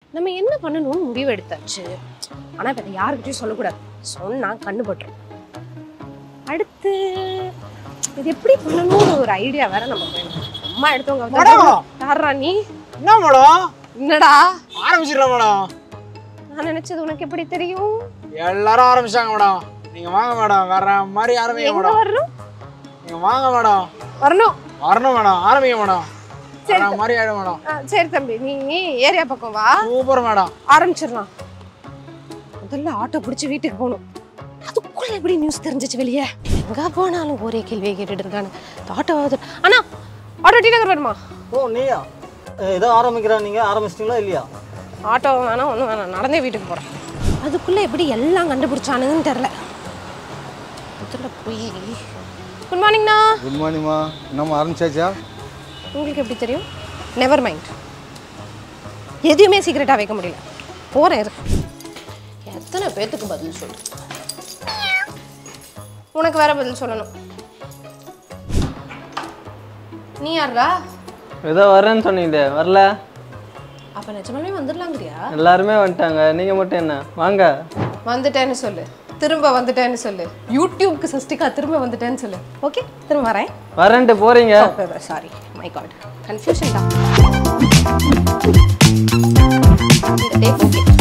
நம்ம என்ன பண்ணணும்னு முடிவு எடுத்தாச்சு. ஆனா இப்ப யாருக்கிட்டையும் சொல்லக்கூடாது. சொன்னா கண்ணு பட்டுரும். அடுத்து இது எப்படி பண்ணணும்னு ஒரு ஐடியா வேற நம்ம வேணும். அம்மா எடுத்தவங்க யாரா நீ? என்ன மேடம்? என்னடா ஆரம்பிச்சிடலாம் மேடம். நான் நினைச்சது உனக்கு எப்படி தெரியும்? எல்லாரும் ஆரம்பிச்சாங்க மேடம். நீங்க வாங்க மேடம். வேற மாதிரி ஆரம்பிங்க மேடம். வரணும்? நீங்க வாங்க மேடம். வரணும். வரணும் மேடம். ஆரம்பிங்க மேடம். வேற மாதிரி ஆயிடும் மேடம். சரி தம்பி, நீ ஏரியா பக்கம் வா. Super madam. ஆரம்பிச்சிடலாம். முதல்ல ஆட்டோ பிடிச்சி வீட்டுக்கு போகணும். அதுக்குள்ள எப்படி நியூஸ் தெரிஞ்சிச்சு வெளியே? எங்க போனாலும் ஒரே கேள்வியை கேட்டுட்டு இருக்கானு. ஆட்டோ அண்ணா, ஆட்டோ டி நகர் வருமா? ஓ நீயா? ஏதோ ஆரம்பிக்கிறா. நீங்க ஆரம்பிச்சிட்டீங்களா இல்லையா? ஆட்டோ வேணாம், ஒன்றும் வேணாம், நடந்தே வீட்டுக்கு போகிறேன். அதுக்குள்ளே எப்படி எல்லாம் கண்டுபிடிச்சானுங்கன்னு தெரில. முதல்ல போய் குட் மார்னிங்ண்ணா. குட் மார்னிங்மா. நம்ம ஆரம்பிச்சாச்சா? உங்களுக்கு எப்படி தெரியும்? Never mind. எதுவுமே சீக்கிரட்டாக வைக்க முடியல. போகிறேன் இரு. எத்தனை பேர்த்துக்கு பதில் சொல்லு? உனக்கு வேற பதில் சொல்லணும். நீ யாரா? ஏதோ வரேன்னு சொன்னீங்க, வரல? அப்போ நிஜமாவே வந்துடலாங்கிறியா? எல்லாருமே வந்துட்டாங்க, நீங்கள் மட்டும் என்ன? வாங்க. வந்துட்டேன்னு சொல்லு, திரும்ப வந்துட்டேன்னு சொல்லு. யூடியூப்க்கு சஸ்டிகா திரும்ப வந்துட்டேன்னு சொல்லு. ஓகே, திரும்ப வரேன். வரேன்ட்டு போறீங்க. சாரி, மை காட், கன்ஃபியூஷன் தான். ஓகே.